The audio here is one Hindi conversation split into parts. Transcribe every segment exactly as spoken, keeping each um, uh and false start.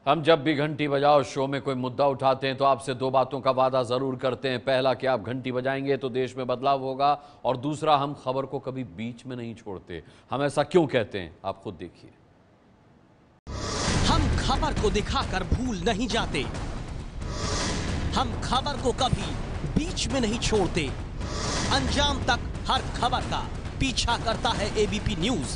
हम जब भी घंटी बजाओ शो में कोई मुद्दा उठाते हैं तो आपसे दो बातों का वादा जरूर करते हैं। पहला कि आप घंटी बजाएंगे तो देश में बदलाव होगा, और दूसरा हम खबर को कभी बीच में नहीं छोड़ते। हम ऐसा क्यों कहते हैं, आप खुद देखिए। हम खबर को दिखाकर भूल नहीं जाते, हम खबर को कभी बीच में नहीं छोड़ते। अंजाम तक हर खबर का पीछा करता है एबीपी न्यूज।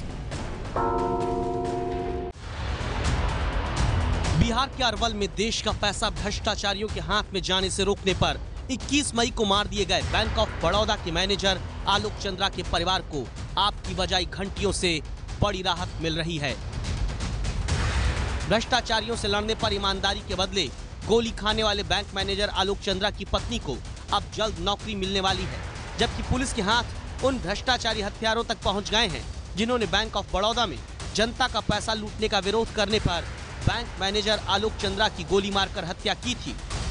बिहार के अरवल में देश का पैसा भ्रष्टाचारियों के हाथ में जाने से रोकने पर इक्कीस मई को मार दिए गए बैंक ऑफ बड़ौदा के मैनेजर आलोक चंद्रा के परिवार को आपकी बजाई घंटियों से बड़ी राहत मिल रही है। भ्रष्टाचारियों से लड़ने पर ईमानदारी के बदले गोली खाने वाले बैंक मैनेजर आलोक चंद्रा की पत्नी को अब जल्द नौकरी मिलने वाली है, जबकि पुलिस के हाथ उन भ्रष्टाचारी हत्यारों तक पहुंच गए हैं जिन्होंने बैंक ऑफ बड़ौदा में जनता का पैसा लूटने का विरोध करने पर बैंक मैनेजर आलोक चंद्रा की गोली मारकर हत्या की थी।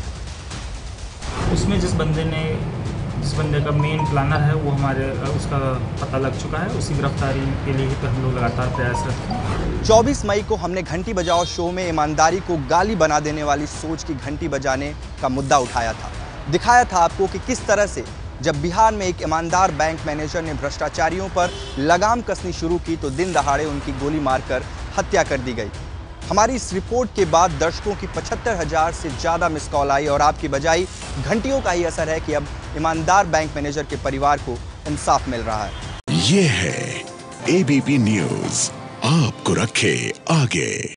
उसमें जिस बंदे ने जिस बंदे का मेन प्लानर है वो हमारे उसका पता लग चुका है। उसी गिरफ्तारी के लिए ही तो हम लोग लगातार प्रयासरत हैं। चौबीस मई को हमने घंटी बजाओ शो में ईमानदारी को गाली बना देने वाली सोच की घंटी बजाने का मुद्दा उठाया था। दिखाया था आपको कि किस तरह से जब बिहार में एक ईमानदार बैंक मैनेजर ने भ्रष्टाचारियों पर लगाम कसनी शुरू की तो दिन दहाड़े उनकी गोली मारकर हत्या कर दी गई। हमारी इस रिपोर्ट के बाद दर्शकों की पचहत्तर हजार से ज़्यादा मिस कॉल आई और आपकी बजाई घंटियों का ही असर है कि अब ईमानदार बैंक मैनेजर के परिवार को इंसाफ मिल रहा है। ये है एबीपी न्यूज़, आपको रखे आगे।